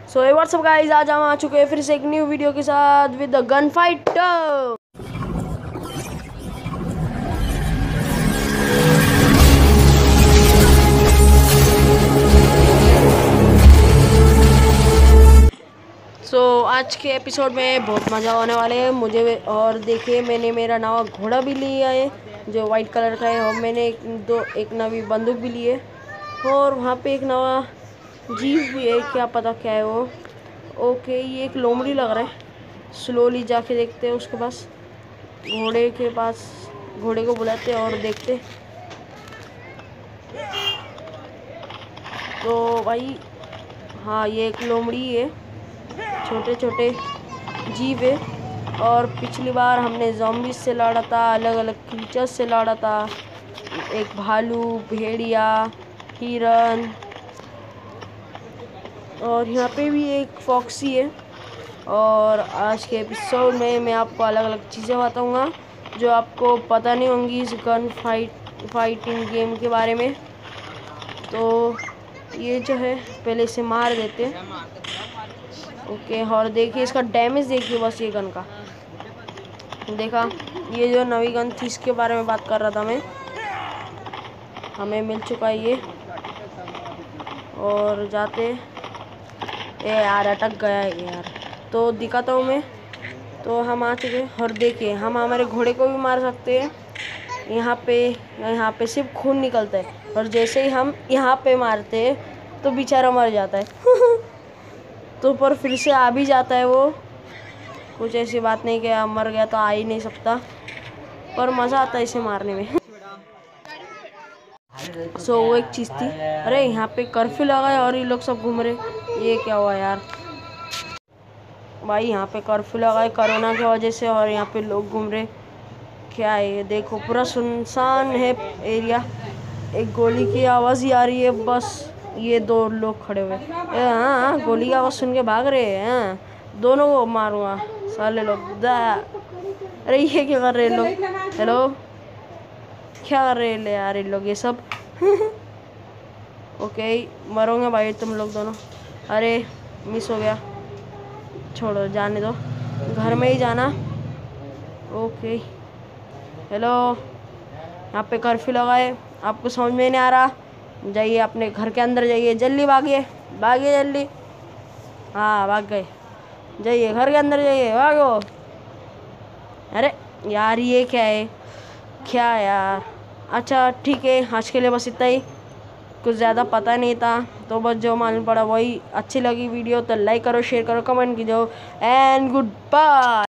सो हे WhatsApp guys, आज हम आ चुके हैं फिर से एक न्यू वीडियो के साथ विद द गन फाइट। आज के एपिसोड में बहुत मज़ा आने वाले है मुझे। और देखिए, मैंने मेरा नवा घोड़ा भी लिया है जो वाइट कलर का है, और मैंने एक नवी बंदूक भी ली है, और वहाँ पे एक नवा जीप भी है, क्या पता क्या है वो। ओके, ये एक लोमड़ी लग रहा है। स्लोली जाके देखते हैं उसके पास, घोड़े के पास। घोड़े को बुलाते हैं और देखते। तो भाई हाँ, ये एक लोमड़ी है, छोटे छोटे जीव है। और पिछली बार हमने ज़ॉम्बीज़ से लड़ा था, अलग अलग क्रीचर्स से लड़ा था। एक भालू, भेड़िया, हिरन, और यहाँ पे भी एक फॉक्सी है। और आज के एपिसोड में मैं आपको अलग अलग चीज़ें बताऊँगा जो आपको पता नहीं होंगी इस गन फाइटिंग गेम के बारे में। तो ये जो है, पहले इसे मार देते हैं। ओके, और देखिए इसका डैमेज देखिए बस, ये गन का देखा। ये जो नवी गन थी इसके बारे में बात कर रहा था मैं, हमें मिल चुका है ये। और जाते ए यार, अटक गया है यार, तो दिखाता हूँ मैं। तो हम आ चुके हैं, और देखिए हम हमारे घोड़े को भी मार सकते हैं। यहाँ पे सिर्फ खून निकलता है, और जैसे ही हम यहाँ पे मारते हैं तो बेचारा मर जाता है। तो पर फिर से आ भी जाता है वो। कुछ ऐसी बात नहीं कि मर गया तो आ ही नहीं सकता, पर मज़ा आता है इसे मारने में। वो एक चीज़ थी। अरे यहाँ पे कर्फ्यू लगा है और ये लोग सब घूम रहे, ये क्या हुआ यार भाई। यहाँ पे कर्फ्यू लगा है कोरोना की वजह से, और यहाँ पे लोग घूम रहे, क्या है ये। देखो पूरा सुनसान है एरिया, एक गोली की आवाज़ ही आ रही है बस। ये दो लोग खड़े हुए, हाँ, गोली की आवाज़ सुन के भाग रहे हैं। हाँ, दोनों को मारूंगा साले लोग। अरे ये क्या कर रहे हैं लोग? हेलो, क्या कर रहे हैं यार ये लोग, ये सब? ओके, मरोगे भाई तुम लोग दोनों। अरे मिस हो गया, छोड़ो, जाने दो, घर में ही जाना। ओके, हेलो, यहाँ पे कर्फ्यू लगा है, आपको समझ में नहीं आ रहा? जाइए अपने घर के अंदर, जाइए जल्दी, भागिए भागिए जल्दी। हाँ, भाग गए, जाइए घर के अंदर, जाइए, भागो। अरे यार ये क्या है, क्या यार। अच्छा ठीक है, आज के लिए बस इतना ही, कुछ ज़्यादा पता नहीं था, तो बस जो मालूम पड़ा वही। अच्छी लगी वीडियो तो लाइक करो, शेयर करो, कमेंट कीजिए, एंड गुड बाय।